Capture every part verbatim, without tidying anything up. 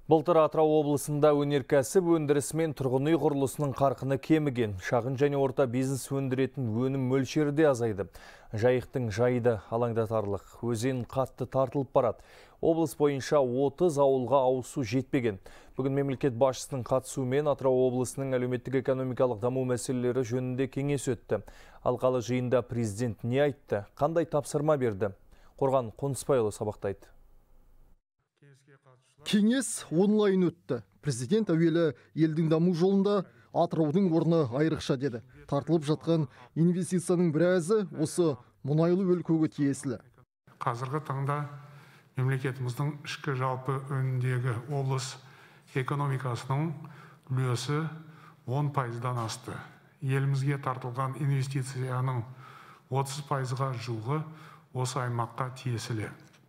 Былтыр Атырау облысында өнеркәсіп өндірісі мен тұрғын үй құрылысының қарқыны кеміген. Шағын және орта бизнес өндіретін өнім мөлшері де азайды. Жайықтың жайды алаңдатарлық. Өзен қатты тартылып барады. Облыс бойынша отыз ауылға ауызсу жетпеген. Бүгін мемлекет басшысының қатысуымен Атырау облысының әлеуметтік экономикалық даму мәселелері жөнінде кеңес өтті. Алқалы жиында президент не айтты? Қандай тапсырма берді? Қорған Қонысбайұлы сабақтайды. Кеңес онлайн өтті. Президент әуелі елдің даму жолында Атыраудың орны айрықша деді. Тартылып жатқан инвестицияның біразы осы мұнайлы өлкөге тиесілі. Қазіргі таңда мемлекетіміздің ішкі жалпы өнімдегі облыс экономикасының үлесі он пайыздан асты. Елімізге тартылған инвестицияның отыз пайызға жуығы осы аймаққа тиесілі.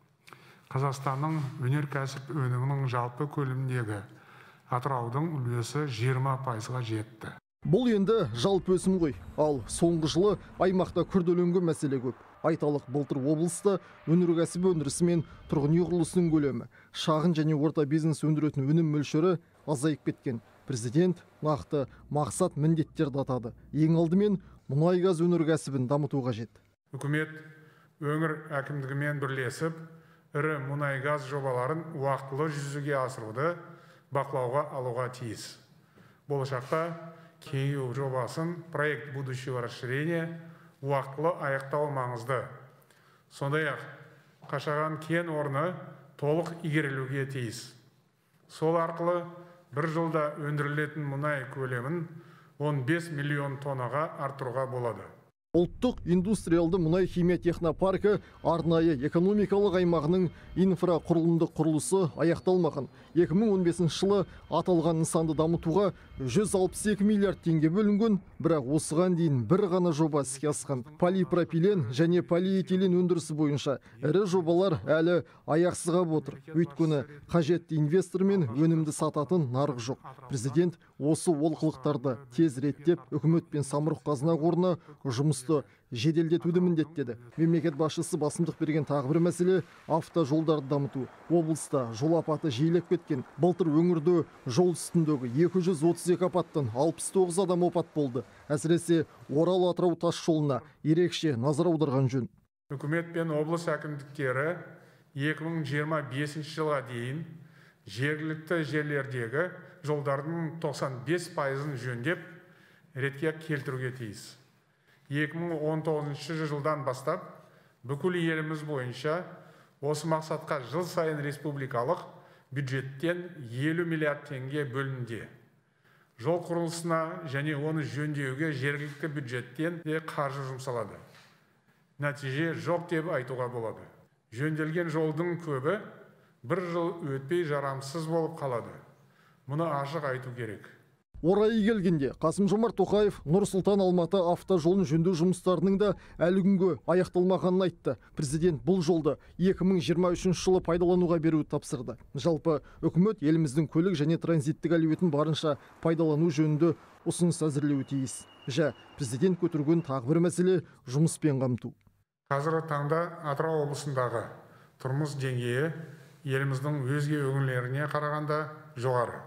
Қазақстанның өнеркәсіп өнімінің жалпы көлеміндегі Атыраудың үлесі жиырма пайызға жетті. Бұл енді жалпы өсім ғой. Ал соңғы жылы аймақта күрделенген мәселе көп. Айталық, былтыр облыста өнеркәсіп өндірісі мен тұрғын үй құрылысының көлемі, шағын және орта бизнес өндіретін өнім мөлшері азайып кеткен. Президент нақты мақсат міндеттерді атады. Ең алдымен мұнай газ өнеркәсібін дамыту қажет. Үкімет өңір әкімдігімен бірлесіп, ірі мұнай газ жобаларын уақытылы жүзеге асыруды бақылауға алуға тиіс. Болашақта кеңею жобасын проект будущего расширения уақытылы аяқтау маңызды. Сондай-ақ Қашаған кен орны толық игерілуге тиіс. Сол арқылы бір жылда өндірілетін мұнай көлемін он бес миллион тоннаға арттыруға болады. Ұлттық индустриалды мұнай химия технопаркі арнайы экономикалық аймағының инфрақұрылымдық құрылысы аяқталмаған. екі мың он бесінші жылы аталған нысанды дамытуға жүз алпыс екі миллиард теңге бөлінген, бірақ осыған дейін бір ғана жоба іске асқан. Полипропилен және полиэтилен өндірісі бойынша ірі жобалар әлі аяқсыз қалып отыр. Өйткені қажетті инвестор мен өнімді сататын нарық жоқ. Президент осы олқылықтарды тез реттеп, үкімет пен самұрық қазына қорына жұмыс жеделдетуді міндеттеді. Мемлекет басшысы басымдық берген тағы бір мәселе автожолдарды дамыту. Облыста жол апаты жиілеп кеткен. Былтыр өңірде жол үстіндегі екі жүз отыз екі апаттан алпыс тоғыз адам опат болды. Әсіресе Орал-Атырау тас жолына ерекше назар аударған жөн. Үкімет пен облыс әкімдіктері екі мың жиырма бесінші жылға дейін жергілікті жерлердегі жолдардың тоқсан бес пайызын жөндеп, ретке келтіруге тиіс. екі мың он тоғызыншы жылдан бастап бүкіл еліміз бойынша осы мақсатқа жыл сайын республикалық бюджеттен елу миллиард теңге бөлінді. Жол құрылысына және оны жөндеуге жергілікті бюджеттен де қаржы жұмсалады. Нәтиже жоқ деп айтуға болады. Жөнделген жолдың көбі бір жыл өтпей жарамсыз болып қалады. Мұны ашық айту керек. Орайы келгенде Қасым-Жомарт Тоқаев Нұр-Сұлтан Алматы автожолын жөндеу жұмыстарының да әлі күнге аяқталмағанын айтты. Президент бұл жолды екі мың жиырма үшінші жылы пайдалануға беруді тапсырды. Жалпы үкімет еліміздің көлік және транзиттік әлеуетін барынша пайдалану жөнінде ұсыныс әзірлеуі тиіс. Жа, президент көтерген тағы бір мәселе жұмыспен қамту. Қазіргі таңда Атырау облысындағы тұрмыс деңгейі еліміздің өзге өңірлеріне қарағанда жоғары.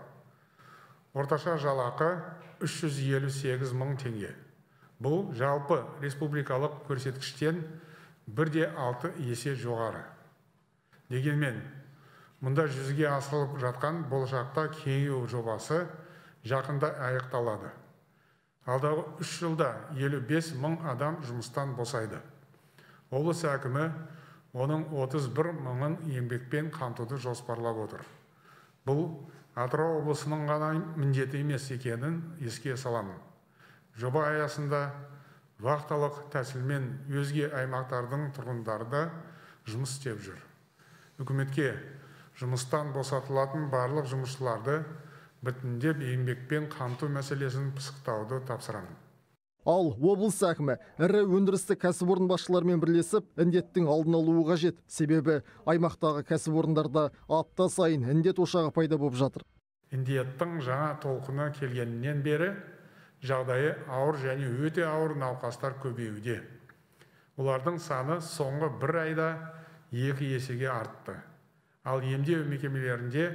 Орташа жалақы үш жүз елу сегіз мың теңге. Бұл жалпы республикалық көрсеткіштен бір де алты есе жоғары. Дегенмен, мұнда жүзеге асырылып жатқан болашақта кеңею жобасы жақында аяқталады. Алдағы үш жылда елу бес мың адам жұмыстан босайды. Облыс әкімі оның отыз бір мыңын еңбекпен қамтуды жоспарлап отыр. Бұл Атырау облысының ғана міндеті емес екенін еске саламын. Жоба аясында вақталық тәсілмен өзге аймақтардың тұрғындары да жұмыс істеп жүр. Үкіметке жұмыстан босатылатын барлық жұмысшыларды біртіндеп еңбекпен қамту мәселесін пысықтауды тапсырамын. Ал облыс әкімі ірі өндірістік кәсіпорын басшыларымен бірлесіп, індеттің алдын алуы қажет. Себебі аймақтағы кәсіпорындарда апта сайын індет ошағы пайда болып жатыр. Індеттің жаңа толқыны келгеннен бері жағдайы ауыр және өте ауыр науқастар көбеюде. Олардың саны соңғы бір айда екі есеге артты. Ал емдеу мекемелерінде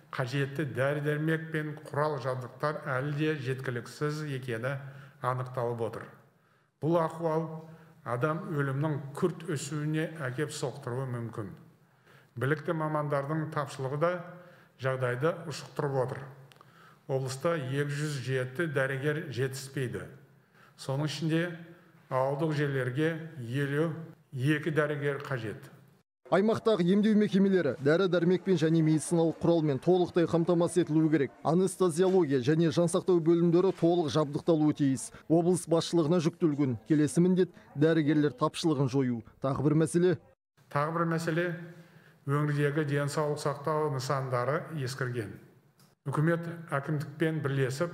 қажетті дәрі-дәрмек пен құрал жабдықтар әлі де жеткіліксіз екені анықталып отыр. Бұл ахуал адам өлімнің күрт өсуіне әкеп соқтыруы мүмкін. Білікті мамандардың тапшылығы да жағдайды ушықтырып отыр. Облыста екі жүз жеті дәрігер жетіспейді. Соның ішінде ауылдық жерлерге елу екі дәрігер қажет. Аймақтағы емдеу мекемелері дәрі-дәрмекпен және медициналық құралмен толықтай қамтамасыз етілуі керек. Анестезиология және жансақтау бөлімдері толық жабдықталуы тиіс. Облыс басшылығына жүктелген келесі міндет дәрігерлер тапшылығын жою. Тағы бір мәселе. Тағы бір мәселе өңірдегі денсаулық сақтау нысандары ескірген. Үкімет әкімдікпен бірлесіп,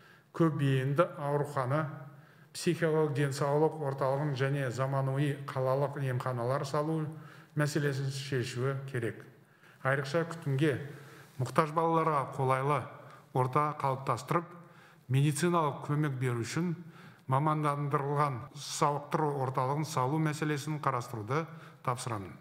көп бейінді аурухана, психикалық денсаулық орталығын және заманауи қалалық емханалар салу мәселесін шешуі керек. Айрықша күтімге мұқтаж балаларға қолайлы орта қалыптастырып, медициналық көмек беру үшін мамандандырылған сауықтыру орталығын салу мәселесін қарастыруды тапсырамын.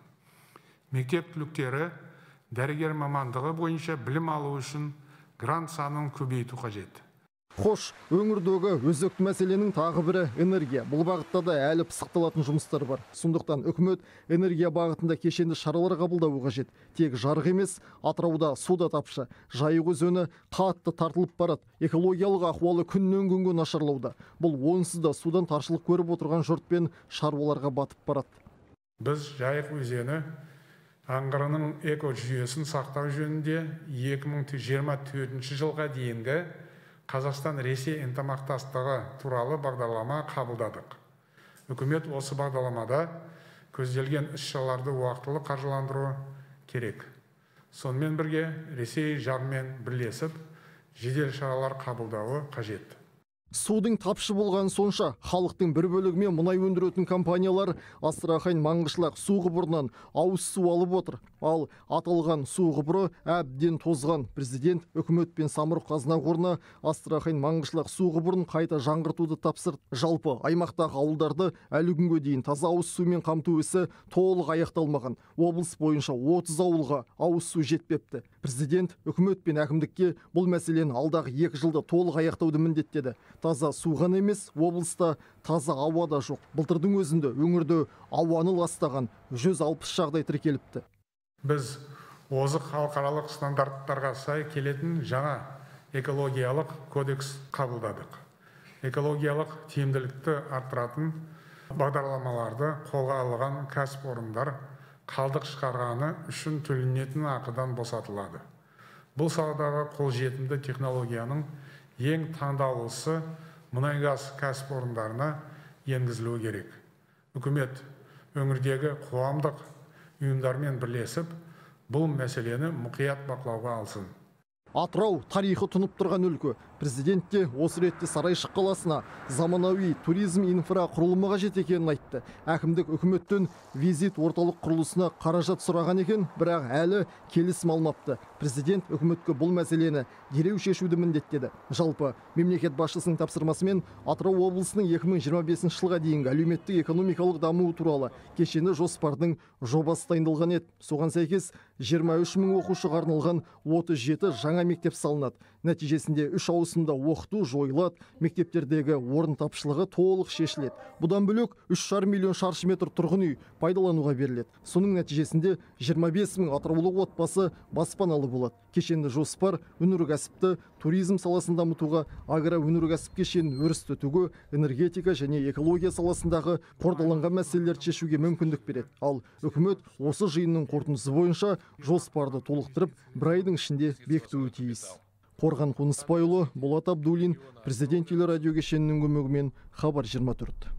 Мектеп түлектері дәрігер мамандығы бойынша білім алу үшін грант санын көбейту қажет. Хош, өңірдегі өзекті мәселенің тағы бірі энергия. Бұл бағытта да әлі пысықталатын жұмыстар бар. Сондықтан үкімет энергия бағытында кешенді шаралар қабылдауы қажет. Тек жарық емес, Атырауда суда тапшы. Жайық өзені қатты тартылып барады. Экологиялық ахуалы күннен күнге нашарлауда. Бұл онсыз да судан таршылық көріп отырған жұрт пен шаруаларға батып барады. Біз Жайық өзені аңғырының экожүйесін сақтау жөнінде екі мың жиырма төртінші жылға дейінгі Қазақстан-Ресей ынтымақтастығы туралы бағдарлама қабылдадық. Үкімет осы бағдарламада көзделген іс-шараларды уақытылы қаржыландыру керек. Сонымен бірге Ресей жағымен бірлесіп, жедел шаралар қабылдауы қажет. Судың тапшы болған сонша, халықтың бір бөлігімен мұнай өндіретін компаниялар Астрахань Маңғышлақ су құбырынан ауыз су алып отыр. Ал аталған су құбыры әбден тозған. Президент үкімет пен самұрық қазына қорына Астрахань Маңғышлақ су құбырын қайта жаңғыртуды тапсырды. Жалпы аймақтағы ауылдарды әлі күнге дейін таза ауыз сумен қамту ісі толық аяқталмаған. Облыс бойынша отыз ауылға ауыз су жетпепті. Президент үкімет пен әкімдікке бұл мәселені алдағы екі жылда толық аяқтауды міндеттеді. Таза су ғана емес, облыста таза ауа да жоқ. Былтырдың өзінде өңірде ауаны ластаған жүз алпыс жағдай тіркеліпті. Біз озық халықаралық стандарттарға сай келетін жаңа экологиялық кодекс қабылдадық. Экологиялық тиімділікті арттыратын бағдарламаларды қолға алған кәсіпорындар қалдық шығарғаны үшін төленетін ақыдан босатылады. Бұл саладағы қолжетімді технологияның ең таңдаулысы мұнай-газ кәсіпорындарына енгізілуі керек. Үкімет өңірдегі қоғамдық ұйымдармен бірлесіп, бұл мәселені мұқият бақылауға алсын. Атырау тарихы тұнып тұрған өлкө. Президент те осы ретте Сарайшық қаласына заманауи туризм инфрақұрылымы қажет екенін айтты. Әкімдік үкіметтен визит орталық құрылысына қаражат сұраған екен, бірақ әлі келісім алмапты. Президент үкіметке бұл мәселені дереу шешуді міндеттеді. Жалпы мемлекет басшысының тапсырмасымен Атырау облысының екі мың жиырма бесінші жылға дейінгі әлеуметтік экономикалық дамуы туралы кешенді жоспардың жобасы дайындалған еді. Соған сәйкес жиырма үш мың оқушыға арналған отыз жеті жаңа мектеп салынады. Нәтижесінде үш ауысымда оқыту жойылады, мектептердегі орын тапшылығы толық шешіледі. Бұдан бөлек үш жарым миллион шаршы метр тұрғын үй пайдалануға беріледі. Соның нәтижесінде жиырма бес мың атыраулық отбасы баспаналы болады. Кешенді жоспар өнеркәсіпті, туризм саласын дамытуға, агроөнеркәсіп кешенін өрістетуге, энергетика және экология саласындағы қордаланған мәселелерді шешуге мүмкіндік береді. Ал үкімет осы жиынның қорытындысы бойынша жоспарды толықтырып, бір айдың ішінде бекітуі тиіс. Қорған Қонысбайұлы, Болат Абдуллин, Президент телерадио кешенінің көмегімен, Хабар жиырма төрт.